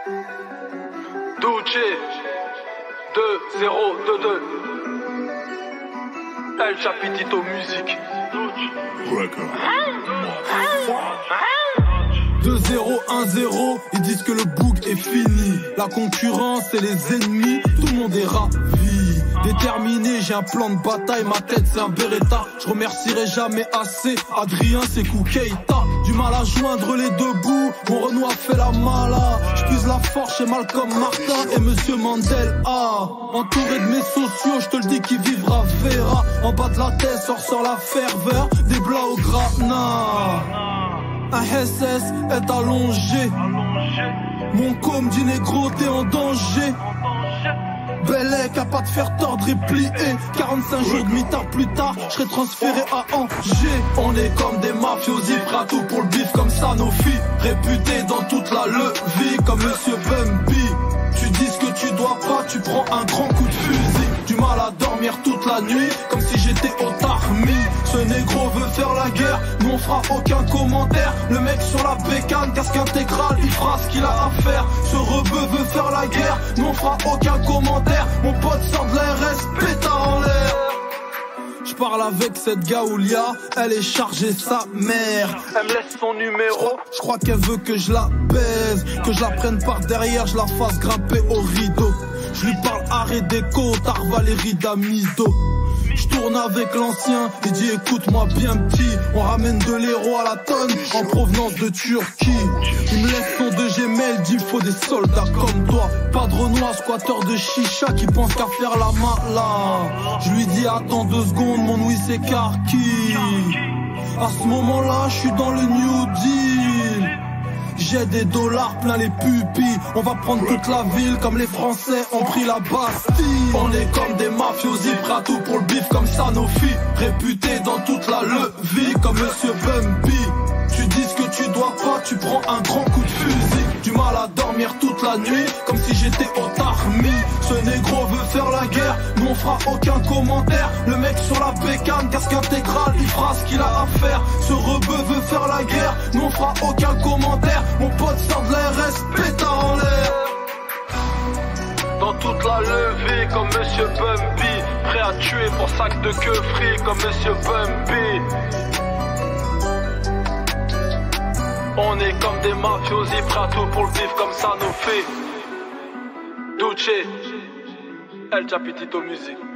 Duce 2022 El Chapitito Musique 2-0-1-0, ils disent que le boug est fini. La concurrence et les ennemis, tout le monde est ravi. Déterminé, j'ai un plan de bataille, ma tête c'est un Beretta. Je remercierai jamais assez Adrien Sékou Keita. Du mal à joindre les deux bouts, mon Renault a fait la mala. J'puise la force chez Malcolm Martin et Monsieur Mandela. Entouré de mes sociaux, je te le dis qui vivra verra. En bas de la tête sort la ferveur, des blas au granat. Un SS est allongé. Mon com dit négro t'es en danger. Bellec à pas te faire tordre et plier. 45 jours de mitard plus tard, je serai transféré à Angers. On est comme des mafiosi, prêts à tout pour le bif comme Sanofi. Réputé dans toute la levée comme Monsieur Bumpy. Tu dis ce que tu dois pas, tu prends un grand coup de fusil. Du mal à dormir toute la nuit, comme si j'étais au tarmi. Ce négro veut faire la guerre, nous on fera aucun commentaire. Le mec sur la bécane, casque intégral, il fera ce qu'il a à faire. Ce rebeu veut faire la guerre, nous on fera aucun commentaire. Mon pote sort de la RS, pétard en l'air. Je parle avec cette gaoulia, elle est chargée sa mère. Elle me laisse son numéro. Je crois qu'elle veut que je la baise, que je la prenne par derrière, je la fasse grimper au rideau. Je lui parle arrêt déco, Tar Valérie Damido. Je tourne avec l'ancien, il dit écoute-moi bien petit. On ramène de l'héros à la tonne en provenance de Turquie. Il me laisse son 2 Gmail, dit il faut des soldats comme toi. Pas de Renoir, squatteur de chicha qui pense qu'à faire la mala. Je lui dis attends 2 secondes, mon oui c'est Karki. À ce moment-là, je suis dans le New Deal. J'ai des dollars plein les pupilles. On va prendre toute la ville comme les Français ont pris la Bastille. On est comme des mafiosi, prêts à tout pour le bif comme Sanofi. Réputé dans toute la levée comme Monsieur Bumpy. Tu dis ce que tu dois pas, tu prends un grand coup de fusil. Du mal à dormir toute la nuit, comme si j'étais au tarmi. Ce négro veut faire la guerre, nous on fera aucun commentaire. Le mec sur la bécane, casque intégral, il fera ce qu'il a à faire. Ce rebeu veut faire la guerre, nous on fera aucun commentaire. Mon pote sort de la RS, pétard en l'air. Dans toute la levée comme Monsieur Bumpy. Prêt à tuer pour sac de queue free comme Monsieur Bumpy. On est comme des mafiosi, prêts à tout pour le bif comme Sanofi. Duce El Chapitito Musique.